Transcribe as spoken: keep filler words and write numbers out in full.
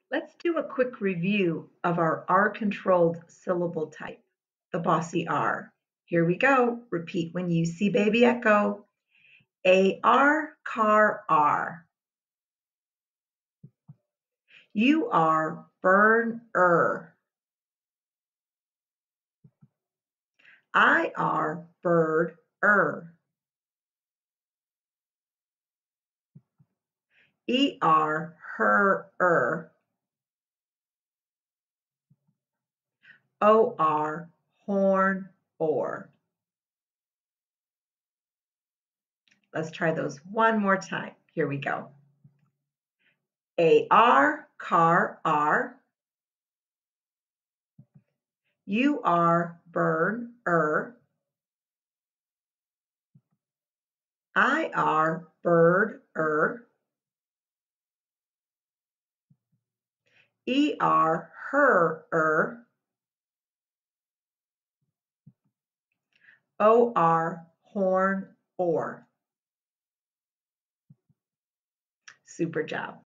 Let's do a quick review of our R-controlled syllable type, the bossy R. Here we go. Repeat when you see baby echo. A-R, car, R. You are, burn, er. I are, bird, er. E are, her, er. O are, horn, or. Let's try those one more time. Here we go. A R, car, R. You are, burn, er. I are, bird, er. E are, her, er. O are, horn, or. Super job.